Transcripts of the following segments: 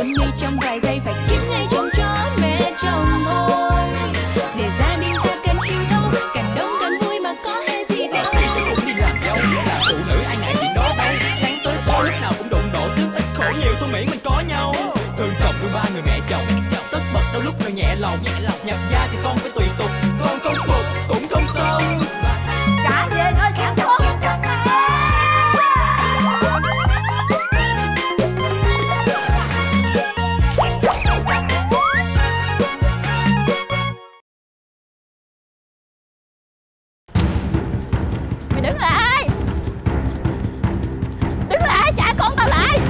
quen ngay trong vài giây, phải kiếm ngay chồng cho mẹ chồng thôi. Để gia đình ta cần yêu thương, cần đông cần vui mà có hay gì đâu. Khi tôi cũng đi làm dâu, làm phụ nữ ai ngại chuyện đó đâu. Sáng tới tối lúc nào cũng đụng độ sức, ít khổ nhiều thôi miễn mình có nhau. Thương chồng thương ba người mẹ chồng, tất bật đôi lúc nào nhẹ lòng. Nhập gia thì con phải tùy tục, con không phục cũng không xong. Cả về nơi sáng con. Mày đứng lại! Đứng lại, trả con tao lại!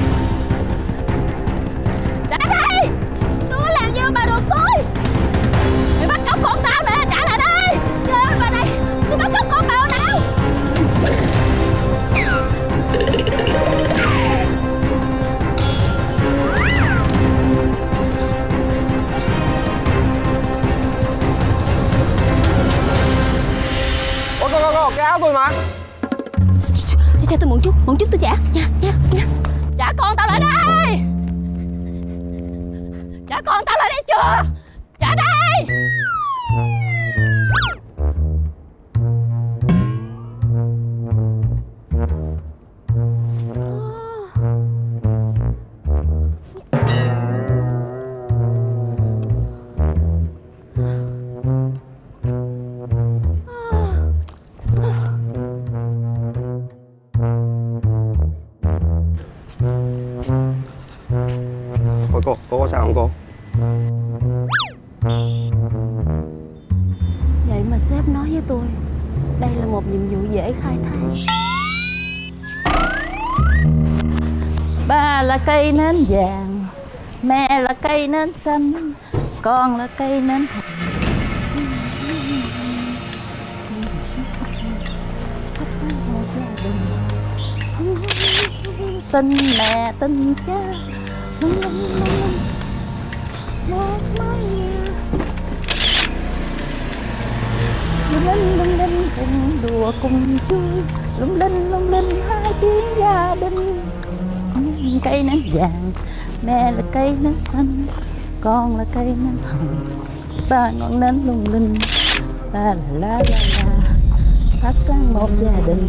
Trả đây! Tôi có làm gì mà bà được tôi! Mày bắt cóc con tao nè, trả lại đây! Chơi bà đây, tôi bắt cóc con tao nào! Ôi con, cái áo tôi mà. Cho tôi mượn chút tôi trả nha. Trả con tao lại đây! Trả con tao lại đây chưa? Trả đây! Ôi cô có sao không cô? Vậy mà sếp nói với tôi đây là một nhiệm vụ dễ khai thác. Ba là cây nến vàng, mẹ là cây nến xanh, con là cây nến hồng. Tin mẹ tin cha, một mái nhà lung linh cùng đùa cùng vui, lung linh hai tiếng gia đình. Cây nến vàng, mẹ là cây nến xanh, con là cây nến hồng, ba ngọn nến lung linh, ba la phát sáng một gia đình.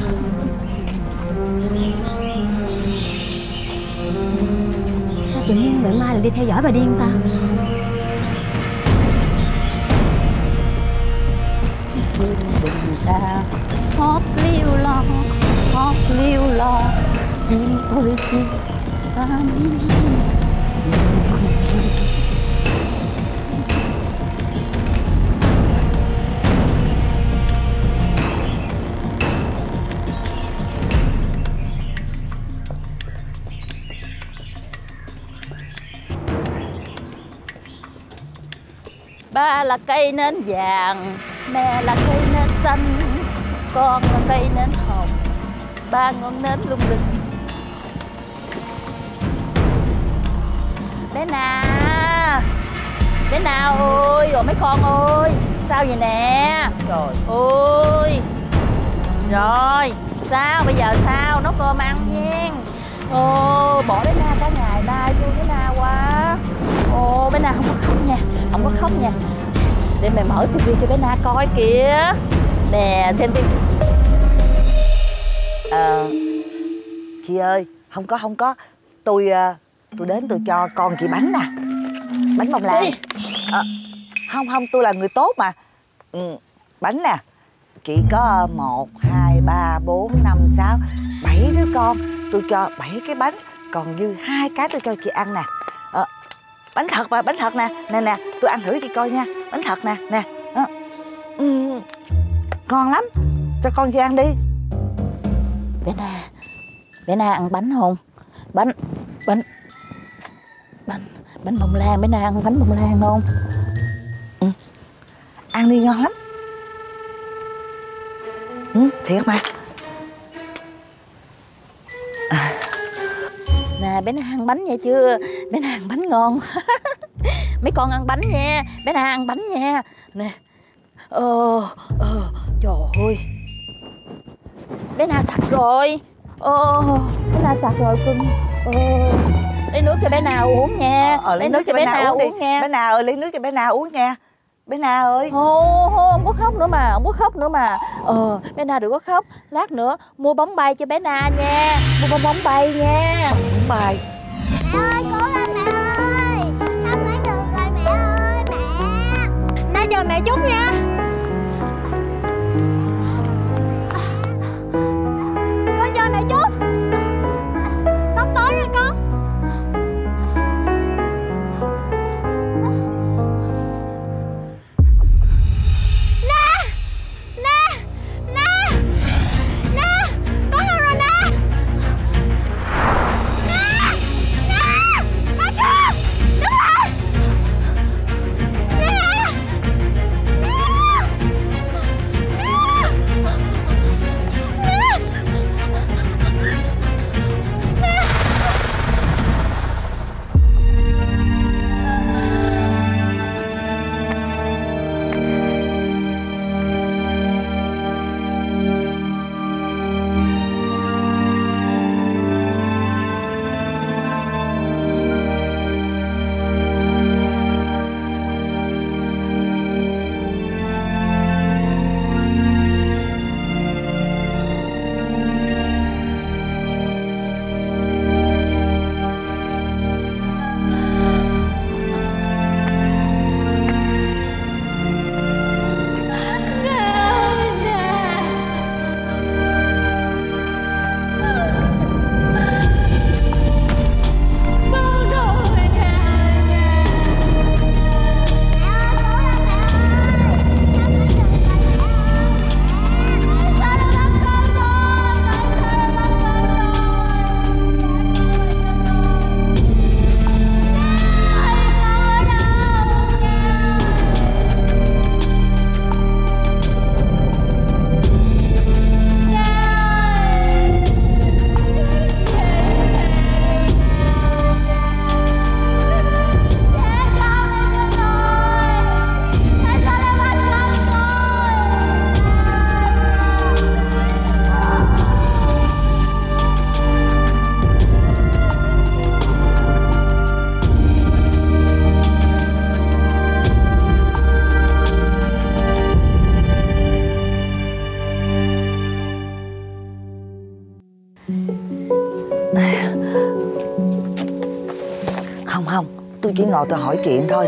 Sao tự nhiên Mẹ Mai lại đi theo dõi bà điên ta? Hót liêu lo chim ơi chim ba là cây nến vàng, mẹ là cây nến xanh, con là cây nến hồng, ba ngọn nến lung linh. Bé Na ơi, rồi mấy con ơi, sao vậy nè? Trời ơi, rồi sao bây giờ sao nấu cơm ăn nha. Ồ, bỏ bé Na cả ngày nay vui bé Na quá. Ồ, bé Na không có khóc nha, không có khóc nha. Để mẹ mở tivi cho bé Na coi kìa. Nè, xem tivi. Chị ơi, không có. Tôi đến tôi cho con chị bánh nè. Bánh bông lan. Không, tôi là người tốt mà. Bánh nè. Chị có 1, 2, 3, 4, 5, 6, 7 đứa con. Tôi cho 7 cái bánh. Còn dư 2 cái tôi cho chị ăn nè. Bánh thật mà, bánh thật nè. Nè, tôi ăn thử chị coi nha. Bánh thật nè, nè. Ngon lắm. Cho con chị ăn đi. Bé Na ăn bánh không? Bánh bông lan, bé Na ăn bánh bông lan không? Ăn đi, ngon lắm. Thiệt mà. Nè, bé Na ăn bánh nha chưa? Bé Na ăn bánh ngon. Mấy con ăn bánh nha. Bé Na ăn bánh nha. Nè. Trời ơi. Bé Na sạch rồi. Bé Na sạch rồi cưng. lấy nước cho bé Na uống nha. Lấy nước cho bé Na uống nha. Bé Na ơi, lấy nước cho bé Na uống nha. Bé Na ơi. Không có khóc nữa mà, không có khóc nữa mà. Bé Na đừng có khóc. Lát nữa mua bóng bay cho bé Na nha. Mua bóng bay nha. Bóng bay. Mẹ ơi, cố lên mẹ ơi. Sắp lấy được rồi mẹ ơi, mẹ. Na chờ mẹ chút nha. Con chờ mẹ chút. Sắp tối rồi con. Không, tôi chỉ ngồi tôi hỏi chuyện thôi.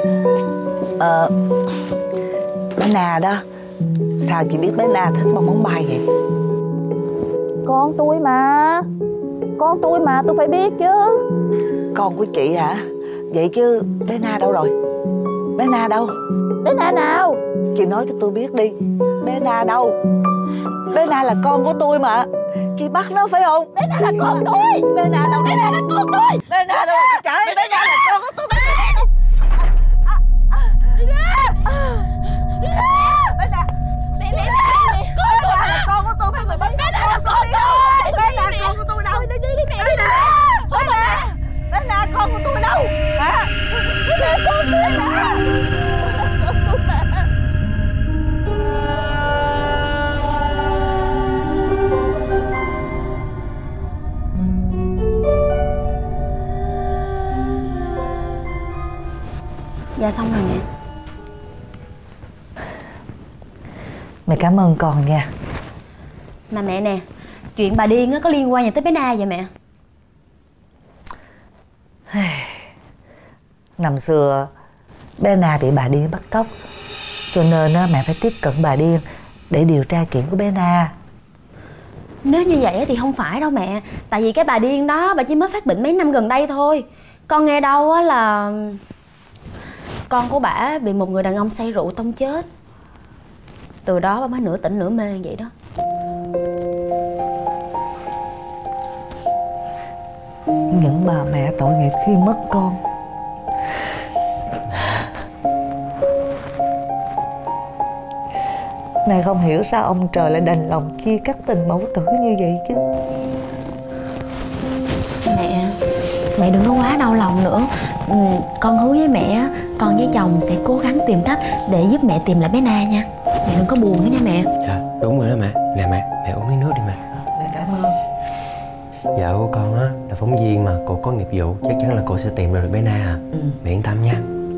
Bé Na đó, sao chị biết bé Na thích bong bóng bay vậy? Con tôi mà, tôi phải biết chứ. Con của chị hả? Vậy chứ bé Na đâu rồi? Bé Na đâu? Bé Na nào? Chị nói cho tôi biết đi. Bé Na đâu? Bé Na là con của tôi mà. Chị bắt nó phải không? Bé Na là con tôi. Bé Na đâu? Bé Na là con tôi. Bé Na đâu? Trời, bé Na là con của tôi. Bé Na là con của tôi. Bé Na là con của tôi. Bé Na con của tôi đâu? Bé Na con của tôi đâu? Hả? Bé Na. Dạ xong rồi mẹ. Mẹ cảm ơn con nha. Mà mẹ nè, chuyện bà điên á có liên quan gì tới bé Na vậy mẹ? Năm xưa bé Na bị bà điên bắt cóc, cho nên mẹ phải tiếp cận bà điên để điều tra chuyện của bé Na. Nếu như vậy thì không phải đâu mẹ. Tại vì cái bà điên đó bà chỉ mới phát bệnh mấy năm gần đây thôi. Con nghe đâu á là con của bả bị một người đàn ông say rượu tông chết. Từ đó bà mới nửa tỉnh nửa mê vậy đó. Những bà mẹ tội nghiệp khi mất con. Mẹ không hiểu sao ông trời lại đành lòng chia cắt tình mẫu tử như vậy chứ. Mẹ đừng có quá đau lòng nữa. Con hứa với mẹ, con với chồng sẽ cố gắng tìm cách để giúp mẹ tìm lại bé Na nha. Mẹ đừng có buồn nữa nha mẹ. Dạ đúng rồi đó mẹ. Nè mẹ uống miếng nước đi mẹ. Mẹ cảm ơn. Vợ của con á là phóng viên mà, cô có nghiệp vụ, chắc chắn là cô sẽ tìm ra được bé Na à. Mẹ yên tâm nha.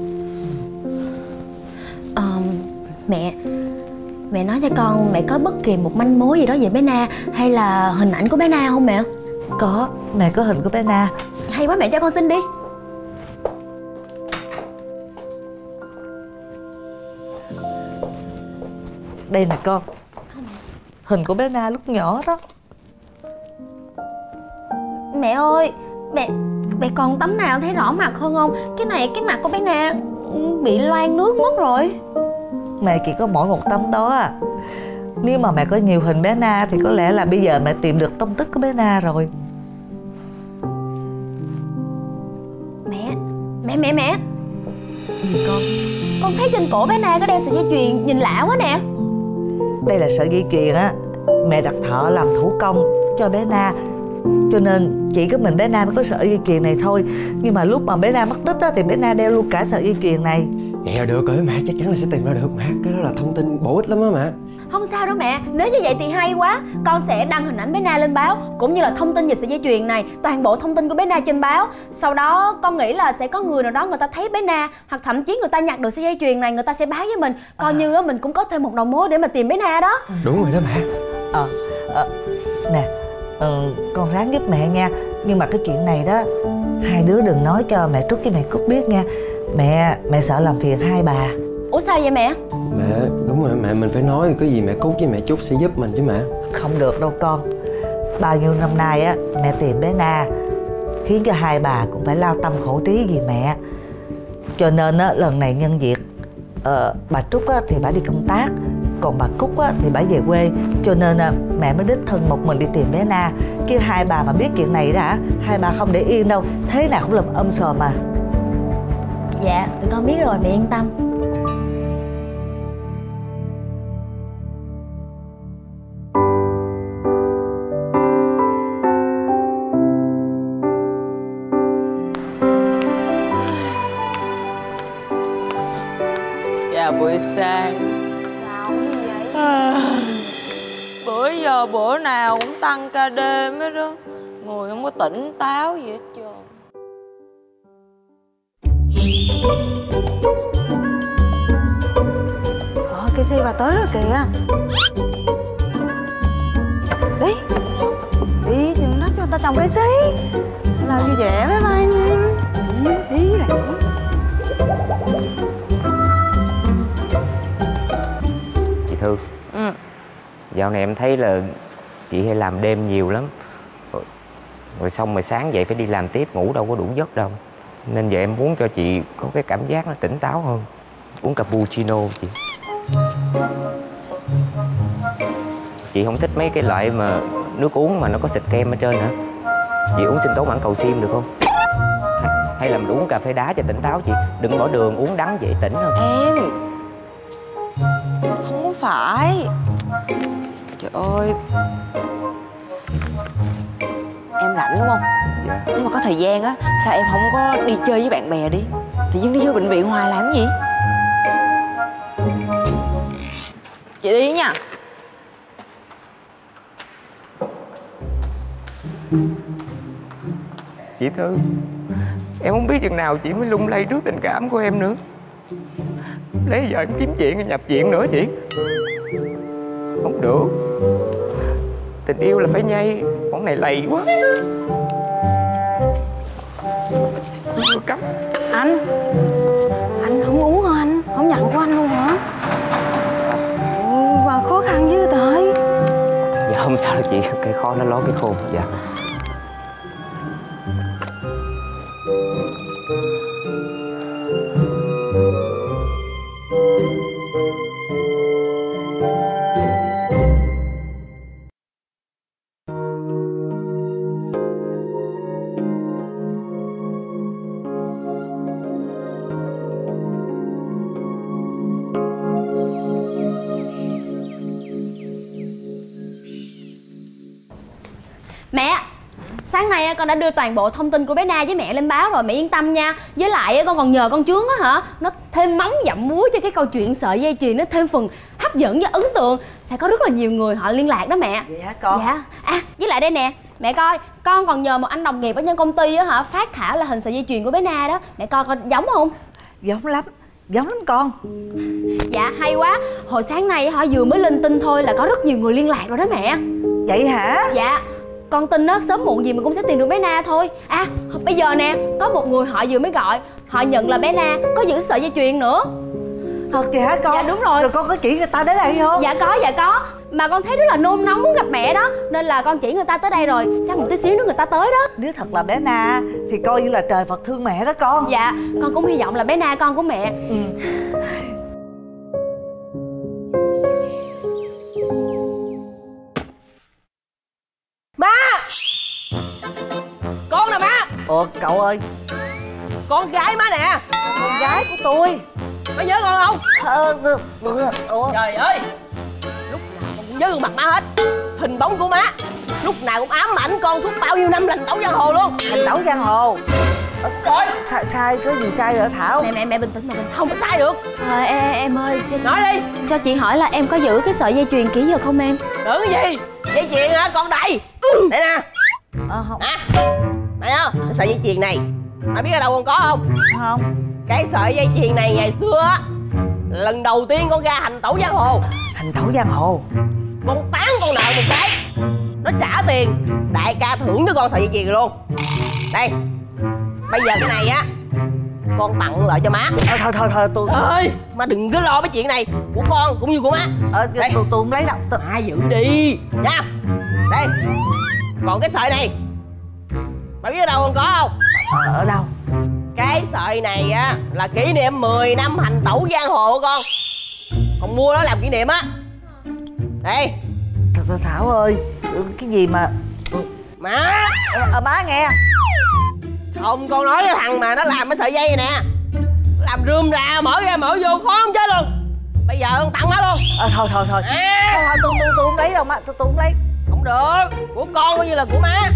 Mẹ nói cho con, mẹ có bất kỳ một manh mối gì đó về bé Na hay là hình ảnh của bé Na không mẹ? Có, mẹ có hình của bé Na. Hay quá, mẹ cho con xin đi. Đây nè con, hình của bé Na lúc nhỏ đó. Mẹ ơi, mẹ còn tấm nào thấy rõ mặt hơn không? Cái mặt của bé Na bị loang nước mất rồi. Mẹ chỉ có mỗi một tấm đó à. Nếu mà mẹ có nhiều hình bé Na thì có lẽ là bây giờ mẹ tìm được tung tích của bé Na rồi. Mẹ Gì con? con thấy trên cổ bé Na có đeo sợi dây chuyền nhìn lạ quá nè. Đây là sợi dây chuyền á, mẹ đặt thợ làm thủ công cho bé Na, cho nên chỉ có mình bé Na mới có sợi dây chuyền này thôi. Nhưng mà lúc mà bé Na mất tích á, thì bé Na đeo luôn cả sợi dây chuyền này. Vậy là được rồi mẹ, chắc chắn là sẽ tìm ra được mẹ. Cái đó là thông tin bổ ích lắm á mẹ. Không sao đâu mẹ, nếu như vậy thì hay quá. Con sẽ đăng hình ảnh bé Na lên báo, cũng như là thông tin về sợi dây chuyền này, toàn bộ thông tin của bé Na trên báo. Sau đó con nghĩ là sẽ có người nào đó người ta thấy bé Na, hoặc thậm chí người ta nhặt được sợi dây chuyền này, người ta sẽ báo với mình. Coi như mình cũng có thêm một đầu mối để mà tìm bé Na đó. Đúng rồi đó mẹ. Nè, con ráng giúp mẹ nha. Nhưng mà cái chuyện này đó, hai đứa đừng nói cho mẹ Trúc với mẹ Cúc biết nha. Mẹ sợ làm phiền hai bà. Ủa sao vậy mẹ? Mẹ, đúng rồi mẹ, mình phải nói, có gì mẹ Cúc với mẹ Trúc sẽ giúp mình chứ mẹ. Không được đâu con. Bao nhiêu năm nay á, mẹ tìm bé Na, khiến cho hai bà cũng phải lao tâm khổ trí vì mẹ. Cho nên á, lần này nhân dịp bà Trúc á, thì bà đi công tác, còn bà Cúc á, thì bà về quê. Cho nên mẹ mới đích thân một mình đi tìm bé Na. Chứ hai bà mà biết chuyện này đã, hai bà không để yên đâu, thế nào cũng làm sòm mà. Dạ, tụi con biết rồi, mẹ yên tâm. Chào buổi sáng. Sao vậy? Bữa giờ bữa nào cũng tăng ca đêm hết đó. Người không có tỉnh táo gì hết trơn. Cái xe bà tới rồi kìa. Đi đừng nói cho người ta trồng cây xí. Làm vui vẻ với ba nha. Đi rồi. Chị Thư. Dạo này em thấy là chị hay làm đêm nhiều lắm. Rồi xong rồi sáng dậy phải đi làm tiếp, ngủ đâu có đủ giấc đâu. Nên giờ em muốn cho chị có cái cảm giác nó tỉnh táo hơn. Uống cappuccino chị. Chị không thích mấy cái loại mà nước uống mà nó có xịt kem ở trên hả? Chị uống sinh tố mãn cầu xiêm được không? Hay là mình uống cà phê đá cho tỉnh táo chị? Đừng bỏ đường, uống đắng dễ tỉnh hơn. Em không phải. Trời ơi, em rảnh đúng không? Dạ. Nếu mà có thời gian á, sao em không có đi chơi với bạn bè đi? Tự nhiên đi vô bệnh viện hoài làm cái gì? Chị đi nha. Chị Thư, em không biết chừng nào chị mới lung lay trước tình cảm của em nữa. Lấy giờ em kiếm chuyện nhập viện nữa chị. Không được. Tình yêu là phải nhây. Con này lầy quá. Cắm. Anh không uống hả anh? Không nhận của anh luôn hả? Mà khó khăn dữ tới. Dạ không sao đâu chị. Cái khó nó ló cái khôn. Dạ. Mẹ, sáng nay con đã đưa toàn bộ thông tin của bé Na với mẹ lên báo rồi, mẹ yên tâm nha. Với lại con còn nhờ con Chướng á hả, nó thêm mắm dặm muối cho cái câu chuyện sợi dây chuyền, nó thêm phần hấp dẫn và ấn tượng. Sẽ có rất là nhiều người họ liên lạc đó mẹ. Vậy hả con? Dạ. À, với lại đây nè, Mẹ coi, con còn nhờ một anh đồng nghiệp ở trên công ty á hả, phát thảo là hình sợi dây chuyền của bé Na đó. Mẹ coi coi giống không? Giống lắm con. Dạ hay quá. Hồi sáng nay họ vừa mới lên tin thôi là có rất nhiều người liên lạc rồi đó mẹ. Vậy hả? Dạ. Con tin đó sớm muộn gì mình cũng sẽ tìm được bé Na thôi. À bây giờ nè, có một người họ vừa mới gọi, họ nhận là bé Na có giữ sợi dây chuyền nữa. Thật vậy hả con? Dạ đúng rồi. Rồi con có chỉ người ta đến đây không? Dạ có. Mà con thấy rất là nôn nóng muốn gặp mẹ đó, nên là con chỉ người ta tới đây rồi. Chắc một tí xíu nữa người ta tới đó. Nếu thật là bé Na thì coi như là trời Phật thương mẹ đó con. Dạ, con cũng hy vọng là bé Na con của mẹ. Má! Con nè má! Ủa cậu ơi. Con gái má nè. Con gái của tôi. Má nhớ con không? Ủa? Trời ơi, lúc nào con cũng nhớ gương mặt má hết. Hình bóng của má lúc nào cũng ám ảnh con suốt bao nhiêu năm hành tẩu giang hồ luôn. Hành tẩu giang hồ? Trời! Sai có gì sai rồi Thảo? Mẹ bình tĩnh mà. Không có sai được. Em ơi, nói đi. Cho chị hỏi là em có giữ cái sợi dây chuyền kỹ giờ không em? Tưởng cái gì? Dây chuyền hả? Con đầy. Đây nè. Không. Này không? Cái sợi dây chuyền này má biết ở đâu con có không? Không. Cái sợi dây chuyền này ngày xưa á, lần đầu tiên con ra hành tẩu giang hồ. Hành tẩu giang hồ? Con tán con nợ một cái, nó trả tiền, đại ca thưởng cho con sợi dây chuyền luôn. Đây, bây giờ cái này á con tặng lại cho má. Thôi tôi ơi, má đừng có lo cái chuyện này, của con cũng như của má. Đây, tôi không lấy đâu. Má giữ đi nha. Đây, còn cái sợi này bà biết ở đâu con có không? Ở đâu? Cái sợi này á là kỷ niệm 10 năm hành tẩu giang hồ của con. Con mua nó làm kỷ niệm á. Đây. Thảo ơi, cái gì mà má? Má nghe. Không, con nói cái thằng mà nó làm cái sợi dây này nè, nó làm rườm rà mở ra mở vô khó không chết luôn. Bây giờ con tặng má luôn. Thôi tôi không lấy đâu má, tôi không lấy. Không được, của con coi như là của má.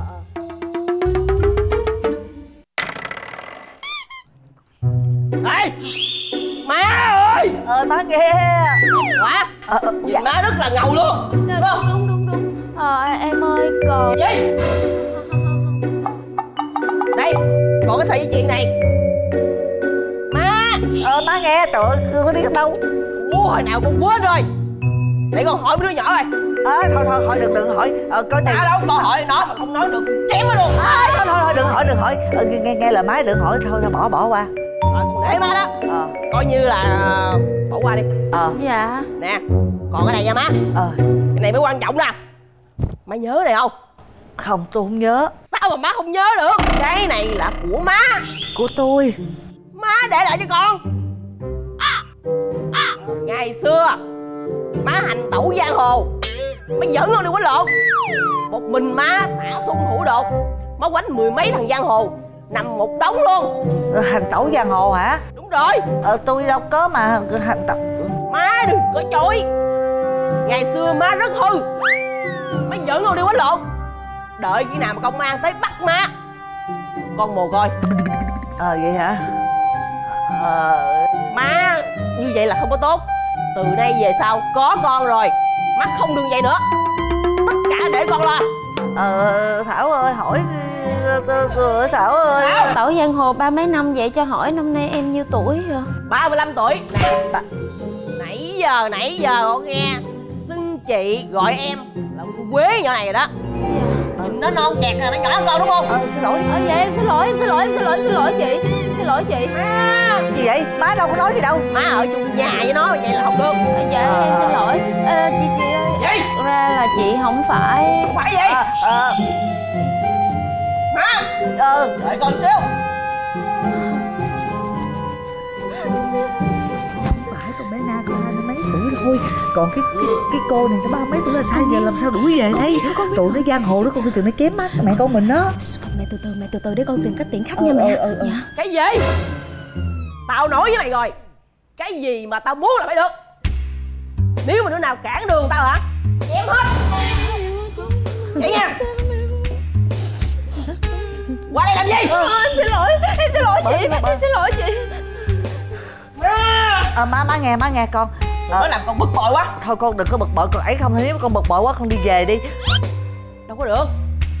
Ê má ơi! Má nghe. Quá. Nhìn má rất là ngầu luôn. Đúng. Em ơi còn gì? Đây, còn cái sợi dây chuyền này. Má! Má nghe, trời ơi, con đi đâu? Ủa, hồi nào con quên rồi. Để con hỏi mấy đứa nhỏ rồi. Thôi đừng hỏi. Coi này. Sao đâu, con hỏi nó mà không nói được chém nó luôn. Thôi đừng hỏi. Nghe lời má đừng hỏi, thôi bỏ qua. Rồi còn để má đó. Coi như là bỏ qua đi. Dạ. Nè, còn cái này nha má. Cái này mới quan trọng nè. Má nhớ này không? Không, tôi không nhớ. Sao mà má không nhớ được? Cái này là của má. Của tôi. Má để lại cho con. Ngày xưa má hành tẩu giang hồ, má dẫn con đi quánh lộn. Một mình má thả súng hữu đột, má quánh mười mấy thằng giang hồ nằm một đống luôn. Hành tẩu giang hồ hả? Đúng rồi. Tôi đâu có mà hành tẩu. Má đừng có chối. Ngày xưa má rất hư, má dẫn con đi quánh lộn. Đợi khi nào mà công an tới bắt má, con mồ côi. Vậy hả? Má như vậy là không có tốt. Từ nay về sau có con rồi, má không đừng vậy nữa. Tất cả để con lo. Thảo ơi, hỏi Thảo ơi. Tẩu giang hồ 30 năm vậy, cho hỏi năm nay em nhiêu tuổi rồi? 35 tuổi. Nè, nãy giờ con nghe xưng chị gọi em là con Quế nhỏ này rồi đó. Nhìn nó non kẹt rồi, nó nhỏ hơn con đúng không? Xin lỗi. Dạ em xin lỗi chị. Xin lỗi chị. Gì vậy? Má đâu có nói gì đâu. Má ở chung nhà với nó vậy là không được. Dạ em xin lỗi. Chị ơi. Gì? Ra là chị không phải. Không phải gì? Má. Đợi con xíu. Phải, con bé Na con 20 mấy tuổi thôi. Còn cái cô này nó 30 mấy tuổi là sao giờ, làm sao đuổi về đây? Tụi nó giang hồ đó, con cái tụi nó kém mắt mẹ con mình đó. Mẹ từ từ để con tìm cách tiện khách nha mẹ. Dạ. Cái gì? Tao nói với mày rồi, cái gì mà tao muốn là phải được. Nếu mà đứa nào cản đường tao hả, chém hết. Vậy nha. Qua đây làm gì? Em xin lỗi chị. Em xin lỗi chị. Má nghe con. Nó làm con bực bội quá. Thôi con đừng có bực bội, con ấy không. Nếu con bực bội quá con đi về đi. Đâu có được.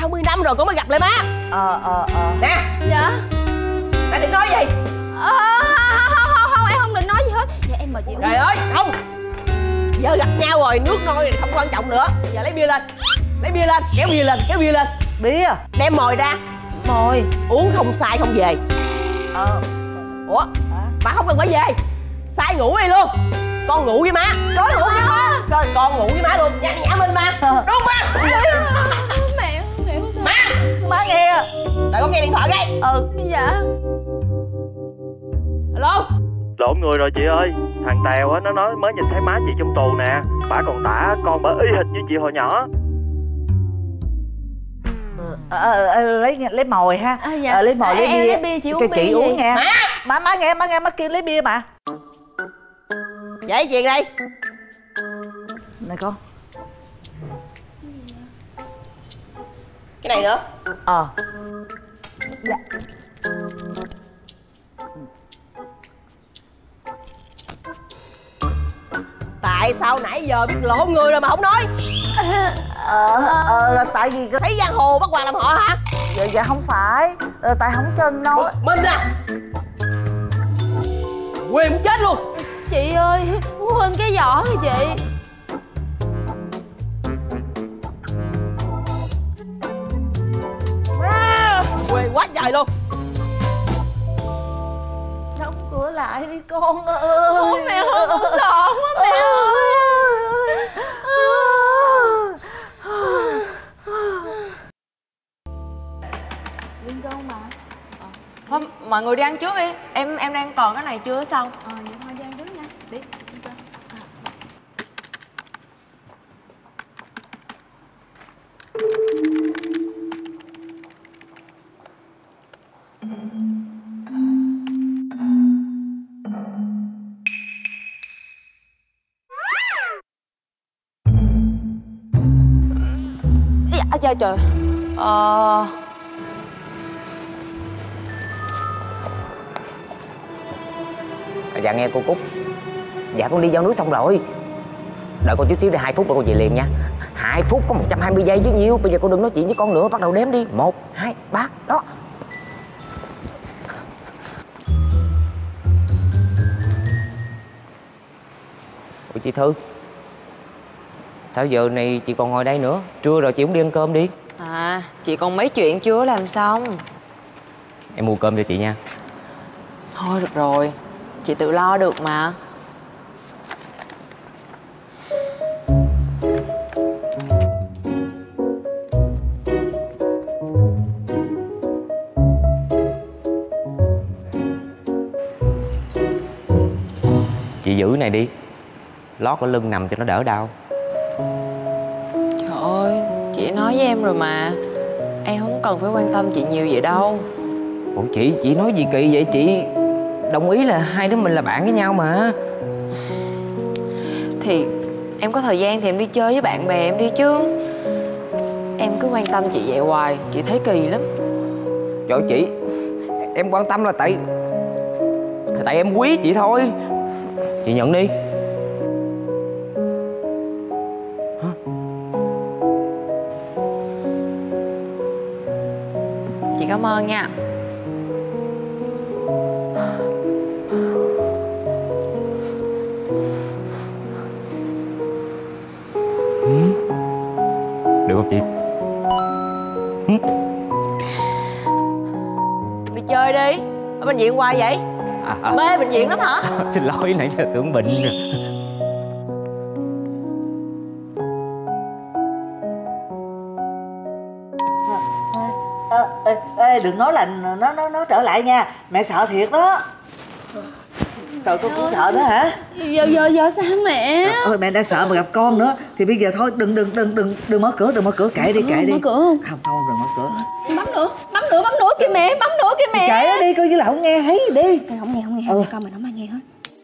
30 năm rồi con mới gặp lại má. Nè. Dạ. Mẹ định nói gì? Không, em không định nói gì hết. Dạ em mời chị uống. Trời ơi, không. Giờ gặp nhau rồi, nước nôi không quan trọng nữa. Giờ lấy bia lên. Lấy bia lên, kéo bia lên, kéo bia lên. Bia. Đem mồi ra. Mồi. Uống không say không về. Ủa? Má không cần phải về. Say ngủ đi luôn. Con ngủ với má. Con ngủ với má. Rồi con ngủ với má luôn. Nhã Minh má. Đúng má. Mẹ không sao. Má nghe. Đợi con nghe điện thoại cái. Dạ. Alo. Lộn người rồi chị ơi. Thằng Tèo á, nó nói mới nhìn thấy má chị trong tù nè. Bả còn tả con bả y hệt như chị hồi nhỏ. Lấy mồi ha. Dạ. Lấy mồi lấy bia. Em lấy bia, chị uống bia chị uống nha. Má Má nghe má kêu lấy bia mà. Vậy chuyện đây. Này con. Cái này nữa. Dạ. Tại sao nãy giờ biết lộn người rồi mà không nói? Tại vì thấy giang hồ bắt quà làm họ hả? Dạ không phải. Tại không cho nói. Minh à. Quê muốn chết luôn. Chị ơi, quên cái giỏ rồi chị. Quê quá trời luôn. Đóng cửa lại đi con ơi. Mẹ ơi, con sợ quá mẹ ơi. Liên con mà. Thôi mọi người đi ăn trước đi. Em đang còn cái này chưa xong. Vậy thôi đi ăn trước nha. Đi. Dạ trời. Dạ nghe cô Cúc. Dạ con đi giao nước xong rồi. Đợi con chút xíu đi 2 phút rồi con về liền nha. 2 phút có 120 giây chứ nhiêu. Bây giờ con đừng nói chuyện với con nữa. Bắt đầu đếm đi. 1, 2, 3. Đó. Ủa chị Thư, sao giờ này chị còn ngồi đây nữa? Trưa rồi chị cũng đi ăn cơm đi. Chị còn mấy chuyện chưa làm xong. Em mua cơm cho chị nha. Thôi được rồi, chị tự lo được mà. Chị giữ này đi. Lót ở lưng nằm cho nó đỡ đau. Trời ơi, chị nói với em rồi mà. Em không cần phải quan tâm chị nhiều vậy đâu. Ủa chị nói gì kỳ vậy? Chị đồng ý là hai đứa mình là bạn với nhau mà. Thì em có thời gian thì em đi chơi với bạn bè em đi chứ. Em cứ quan tâm chị vậy hoài, chị thấy kỳ lắm. Trời chị, em quan tâm là tại em quý chị thôi. Chị nhận đi. Chị cảm ơn nha. Được không chị? Đi chơi đi. Ở bệnh viện hoài vậy? Mê bệnh viện lắm hả? Xin lỗi, nãy giờ tưởng bệnh rồi. Ê, đừng nói là nó trở lại nha. Mẹ sợ thiệt đó. Trời, con cũng sợ nữa hả? Giờ sao mẹ? Ôi mẹ đã sợ mà gặp con nữa thì bây giờ thôi đừng mở cửa, kệ đi. Mở cửa không? Không, đừng mở cửa. Bấm nữa kìa mẹ, Kệ nó đi, coi như là không nghe thấy đi. Không nghe, con mình không ai nghe hết.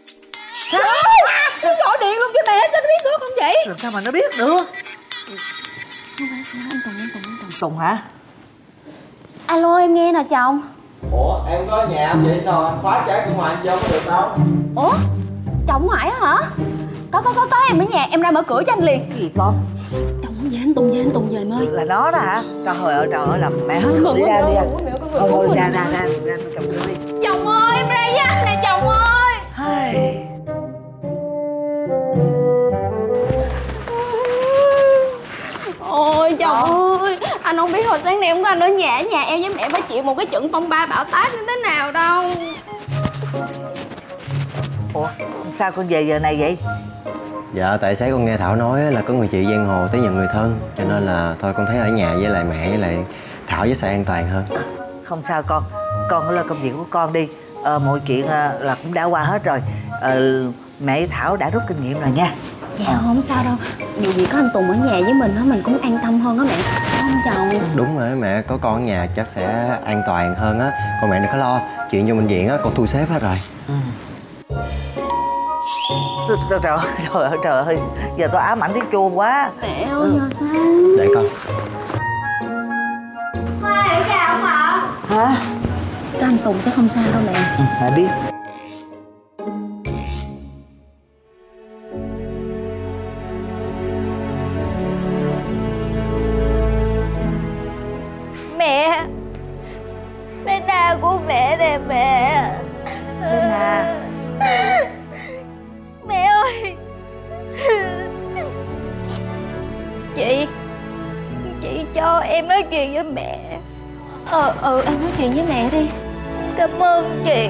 Nó gọi điện luôn kìa mẹ, sao nó biết số không vậy? Làm sao mà nó biết được? Không phải, anh Tùng. Tùng hả? Alo, em nghe nè chồng. Ủa em có nhà không vậy? Sao anh khóa trái của ngoài anh vô có được đâu? Ủa? Chồng ngoại á hả? Có em ở nhà, em ra mở cửa cho anh liền. Cái gì con? Chồng không Về anh Tùng, về anh Tùng, về em ơi. Là nó đó hả? Trời ơi làm mẹ hết hồn. Đi ra đi ra. Thôi ra chồng đi. Chồng ơi, em ra với anh nè chồng ơi. Ôi chồng ơi, anh không biết hồi sáng nay không có anh ở nhà em với mẹ phải chịu một cái trận phong ba bão táp như thế nào đâu. Ủa, sao con về giờ này vậy? Dạ, tại sáng con nghe Thảo nói là có người chị giang hồ tới nhận người thân, cho nên là thôi con thấy ở nhà với lại mẹ với lại Thảo với sẽ an toàn hơn. Không sao con có lo công việc của con đi. Mọi chuyện là cũng đã qua hết rồi. Mẹ với Thảo đã rút kinh nghiệm rồi nha. Dạ không sao đâu. Dù gì có anh Tùng ở nhà với mình mình cũng an tâm hơn á mẹ. Không chồng. Đúng rồi mẹ, có con ở nhà chắc sẽ an toàn hơn á. Còn mẹ đừng có lo, chuyện vô bệnh viện á con thu xếp hết rồi. Trời ơi, giờ tôi ám ảnh tiếng chuông quá. Mẹ ơi, giờ sao? Để con. Mai ở nhà không ạ? Hả? Có anh Tùng chắc không sao đâu mẹ. Mẹ biết. Mẹ, bé Na của mẹ nè mẹ. Bé Na. Mẹ ơi, chị cho em nói chuyện với mẹ. Em nói chuyện với mẹ đi. Cảm ơn chị.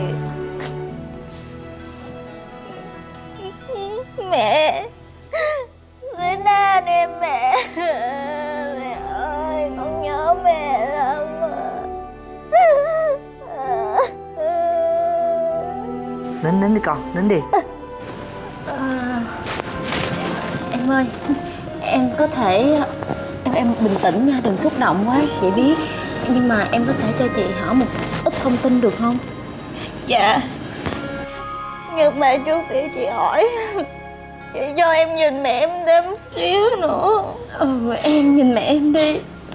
Mẹ, bé Na nè mẹ. Mẹ ơi, con nhớ mẹ lắm. Nín đi con, nín đi. Em ơi, em có thể... Em bình tĩnh nha, đừng xúc động quá, chị biết. Nhưng mà em có thể cho chị hỏi một ít thông tin được không? Dạ. Nhưng mà trước khi chị hỏi, chị cho em nhìn mẹ em thêm một xíu nữa. Em nhìn mẹ em đi.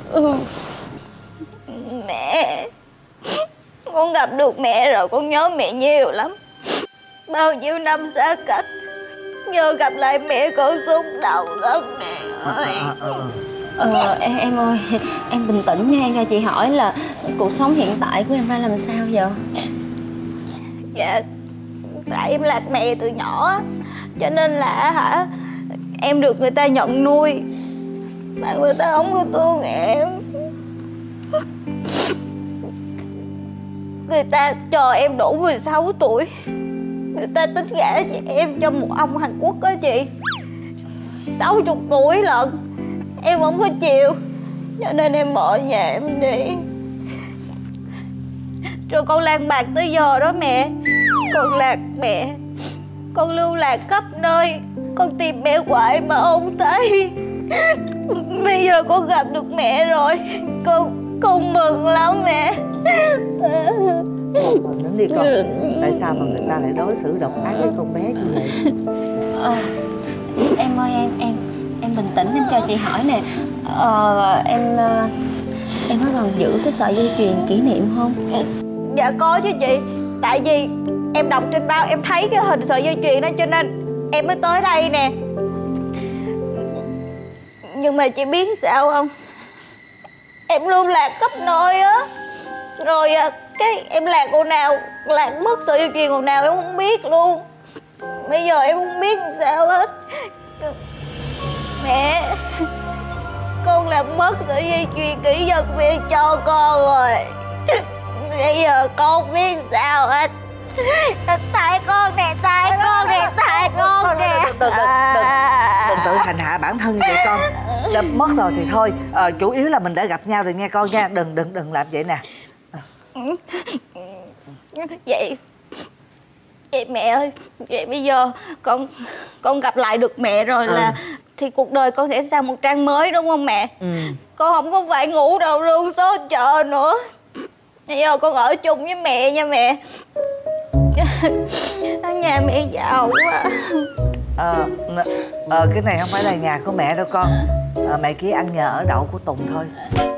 Mẹ, con gặp được mẹ rồi con nhớ mẹ nhiều lắm. Bao nhiêu năm xa cách, giờ gặp lại mẹ con xúc động lắm mẹ ơi. Em ơi, em bình tĩnh nha, em cho chị hỏi là cuộc sống hiện tại của em ra làm sao giờ? Dạ, tại em lạc mẹ từ nhỏ, cho nên là em được người ta nhận nuôi mà người ta không có thương em. Người ta cho em đủ 16 tuổi, người ta tính gả chị em cho một ông Hàn Quốc đó chị. 60 tuổi lận, em không có chịu, cho nên em bỏ nhà em đi. Rồi con lang bạc tới giờ đó mẹ. Con lạc mẹ, con lưu lạc khắp nơi, con tìm mẹ hoài mà không thấy. Bây giờ con gặp được mẹ rồi, con mừng lắm mẹ. Nín đi con. Tại sao mà người ta lại đối xử độc ác với con bé như vậy? Em ơi, em bình tĩnh, em cho chị hỏi nè. Em có còn giữ cái sợi dây chuyền kỷ niệm không? Dạ có chứ chị. Tại vì em đọc trên báo em thấy cái hình sợi dây chuyền đó cho nên em mới tới đây nè. Nhưng mà chị biết sao không? Em lưu lạc khắp nơi á. Rồi cái em lạc cô nào, lạc mất sợi dây chuyền cô nào em không biết luôn. Bây giờ em không biết làm sao hết. Mẹ, con làm mất sợi dây chuyền kỷ vật mẹ cho con rồi. Bây giờ con không biết sao hết. Tại con nè, tại con nè, tại con nè. Đừng tự hành hạ bản thân như vậy con. Đã mất rồi thì thôi. Chủ yếu là mình đã gặp nhau rồi nghe con nha. Đừng làm vậy nè. Vậy mẹ ơi, vậy bây giờ con gặp lại được mẹ rồi là thì cuộc đời con sẽ sang một trang mới đúng không mẹ? Con không có phải ngủ đâu luôn số chợ nữa. Bây giờ con ở chung với mẹ nha mẹ. Ở nhà mẹ giàu quá. Cái này không phải là nhà của mẹ đâu con. Mẹ chỉ ăn nhờ ở đậu của Tùng thôi.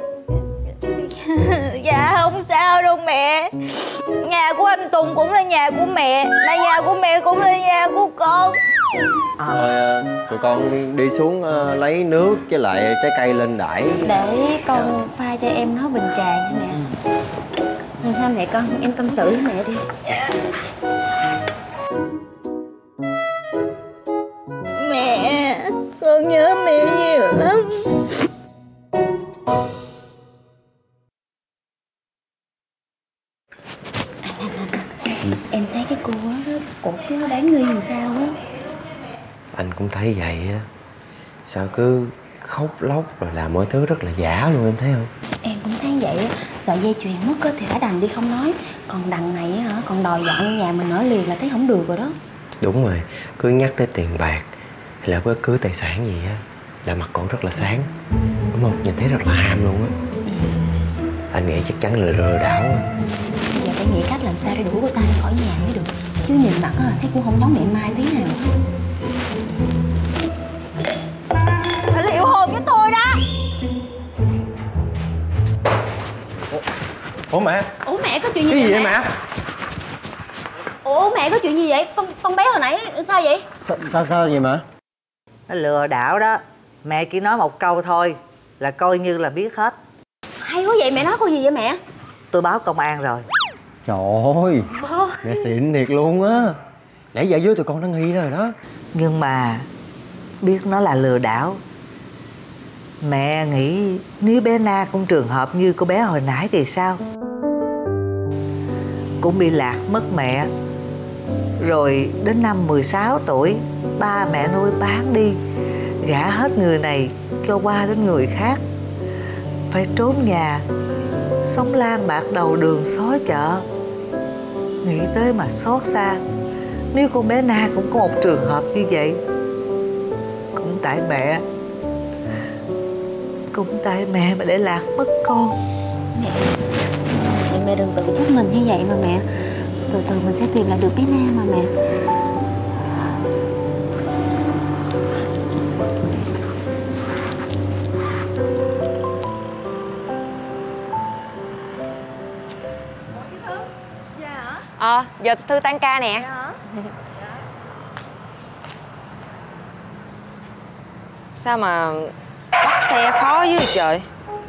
Dạ không sao đâu mẹ. Nhà của anh Tùng cũng là nhà của mẹ, mà nhà của mẹ cũng là nhà của con. Thôi tụi con đi xuống lấy nước với lại trái cây lên đãi. Để con pha cho em nó bình trà nha mẹ. Thôi mẹ con, em tâm sự với mẹ đi. Mẹ, con nhớ mẹ nhiều lắm. Em thấy cái cô đó, cổ cứ đáng nghi làm sao á. Anh cũng thấy vậy á. Sao cứ khóc lóc rồi làm mọi thứ rất là giả luôn, em thấy không? Em cũng thấy vậy á. Sợ dây chuyền mất á thì đã đành đi không nói. Còn đằng này á, còn đòi dọn nhà mình ở liền là thấy không được rồi đó. Đúng rồi, cứ nhắc tới tiền bạc hay là bất cứ tài sản gì á là mặt con rất là sáng. Đúng không? Nhìn thấy rất là ham luôn á. Anh nghĩ chắc chắn là lừa đảo á. Giờ phải nghĩ cách làm sao để đuổi cô ta ra khỏi nhà mới được. Chứ nhìn mặt á, thấy cũng không giống mẹ Mai tí nào. Phải liệu hồn với tôi đó. Ủa mẹ? Ủa mẹ có chuyện gì cái gì vậy mẹ? Ủa mẹ có chuyện gì vậy? Con bé hồi nãy sao vậy? Sao vậy mẹ? Nó lừa đảo đó. Mẹ chỉ nói một câu thôi là coi như là biết hết. Hay quá vậy, mẹ nói câu gì vậy mẹ? Tôi báo công an rồi. Trời ơi, mẹ xịn thiệt luôn á. Nãy giờ dưới tụi con đã nghi rồi đó. Nhưng mà biết nó là lừa đảo. Mẹ nghĩ nếu bé Na cũng trường hợp như cô bé hồi nãy thì sao? Cũng bị lạc mất mẹ. Rồi đến năm 16 tuổi ba mẹ nuôi bán đi, gả hết người này cho qua đến người khác. Phải trốn nhà, sống lang bạc đầu đường xó chợ. Nghĩ tới mà xót xa. Nếu con bé Na cũng có một trường hợp như vậy, cũng tại mẹ. Cũng tại mẹ mà để lạc mất con. Mẹ đừng tự trách mình như vậy mà mẹ. Từ từ mình sẽ tìm lại được bé Na mà mẹ. Giờ Thư tan ca nè. Sao mà bắt xe khó dữ vậy trời?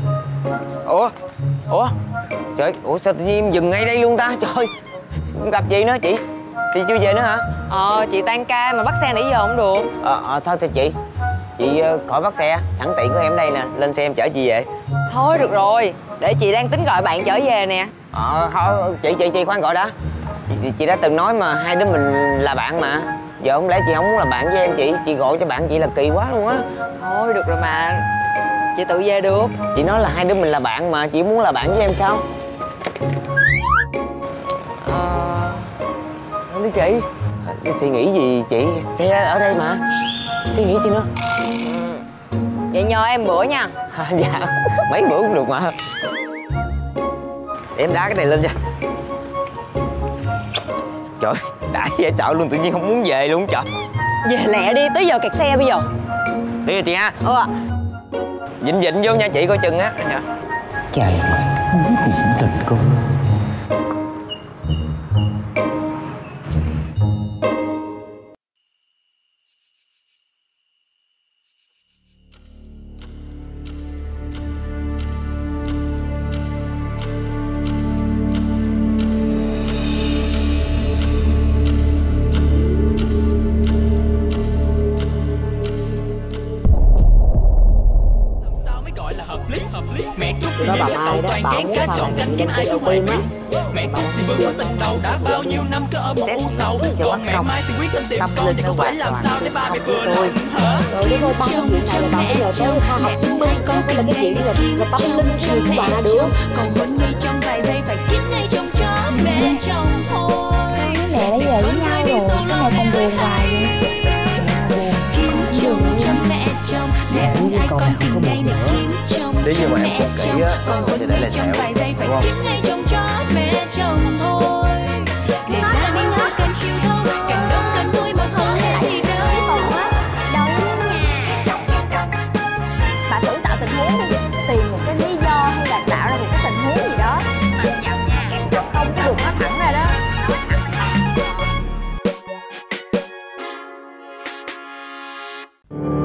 Trời, sao tự nhiên em dừng ngay đây luôn ta? Trời, gặp gì nữa chị? Chị chưa về nữa hả? Chị tan ca mà bắt xe nãy giờ không được. Thôi chị khỏi bắt xe, sẵn tiện của em đây nè, lên xe em chở chị về. Thôi được rồi, để chị đang tính gọi bạn trở về nè. Thôi chị khoan gọi đã. Chị đã từng nói mà hai đứa mình là bạn mà. Giờ không lẽ chị không muốn là bạn với em chị gọi cho bạn chị là kỳ quá luôn á. Thôi được rồi mà, chị tự về được. Chị nói là hai đứa mình là bạn mà, chị muốn là bạn với em sao? Không biết chị. Suy nghĩ gì chị, xe ở đây mà. Suy nghĩ chi nữa? Vậy nhờ em bữa nha. Dạ, mấy bữa cũng được mà. Để em đá cái này lên nha. Trời, đã dễ sợ luôn, tự nhiên không muốn về luôn trời. Về lẹ đi, tới giờ kẹt xe bây giờ. Đi rồi chị ha. Vịnh vô nha chị, coi chừng á. Trời mà muốn gì tình cô. Mẹ Trúc thì nhớ các cậu toàn gán cá chọn canh kiếm ai cũng hoài quyết. Mẹ Trúc thì vừa có tình đầu đã bao nhiêu năm cứ ôm một u sầu. Còn mẹ Mai thì quyết tâm tìm con thì không phải làm sao để ba mẹ vừa lòng hả? Rồi cái con chuyện này là bà bây giờ tôi học chứng minh con phải là cái chuyện là tâm linh gì của bà được. Còn hôn ngay trong vài giây phải kiếm ngay trong chó mẹ chồng thôi. Mẹ đã về với nhau rồi, cái này còn buồn hoài vậy. Kiếm chồng cho mẹ chồng, mẹ ưng ai con tìm ngay để kiếm chồng cho mẹ chồng. Còn hôn ngay trong vài giây phải kiếm ngay trong chó mẹ chồng thôi. Để gia đình tôi cần yêu thương, càng đông càng vui mà không hề gì đâu. Bà thử tạo tình huống đi, tìm một cái lý do hay là tạo ra một cái tình huống gì đó mà nhầm nha, không có được nói thẳng ra đó. Ủa